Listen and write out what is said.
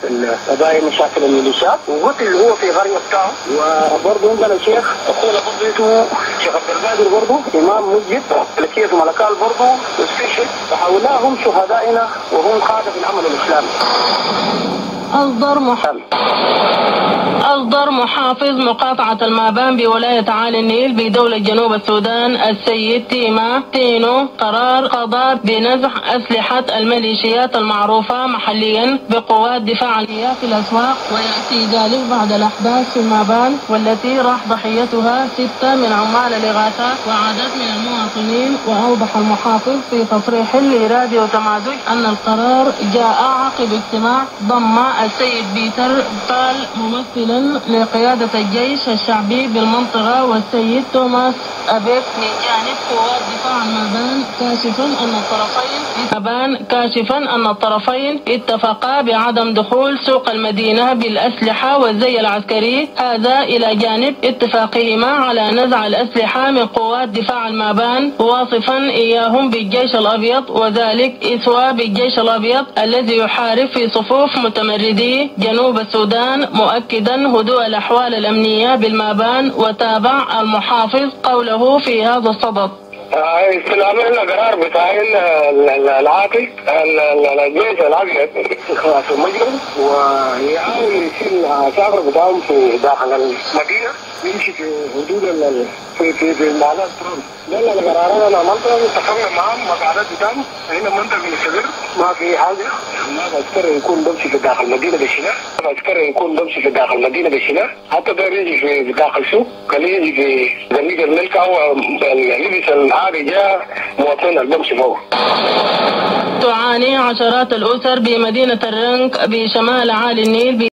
قضايا مشاكل الميليشيات، وقتل هو في قرية بتاعه. وبرضه عندنا شيخ اخونا برضه اسمه شيخ عبد القادر برضه امام مسجد لكيف ملكال برضه استشهد، فهؤلاء هم شهدائنا وهم قادة في العمل الاسلامي. أصدر محافظ مقاطعة المابان بولاية عالي النيل بدولة جنوب السودان السيد تيما تينو قرار قضاء بنزع أسلحة الميليشيات المعروفة محليا بقوات دفاع الحياة في الأسواق، ويأتي ذلك بعد الأحداث في المابان والتي راح ضحيتها 6 من عمال الإغاثة وعدد من المواطنين. وأوضح المحافظ في تصريح لراديو تمازج أن القرار جاء عقب اجتماع ضم السيد بيتر بال ممثلا لقيادة الجيش الشعبي بالمنطقة والسيد توماس أبيك من جانب قوات دفاع المابان، كاشفا أن الطرفين اتفقا بعدم دخول سوق المدينة بالأسلحة والزي العسكري، هذا إلى جانب اتفاقهما على نزع الأسلحة من قوات دفاع المابان، واصفا إياهم بالجيش الأبيض، وذلك إسوى بالجيش الأبيض الذي يحارب في صفوف متمردي جنوب السودان، مؤكدا هدوء الأحوال الأمنية بالمابان. وتابع المحافظ قوله في هذا الصدد: استلامنا القرار بتاع العاطي الجيش الابيض في المجلس، ويحاول يشيل العساكر بتاعهم في داخل المدينه، يمشي في حدود في المعادات ترامب. ده القرارات انا عملتها اتفقنا معاهم مقعدات بتاعهم، هنا منطقه بنستمر ما في حاجه، ما عسكري يكون بمشي في داخل المدينه بالشناء، عسكري يكون بمشي في داخل المدينه بالشناء، حتى ده يجي في داخل سوق، خليه يجي في جنيق الملك او لبس العادي جاء مواطنين البمشي فوق. تعاني عشرات الأسر بمدينة الرنك بشمال عالي النيل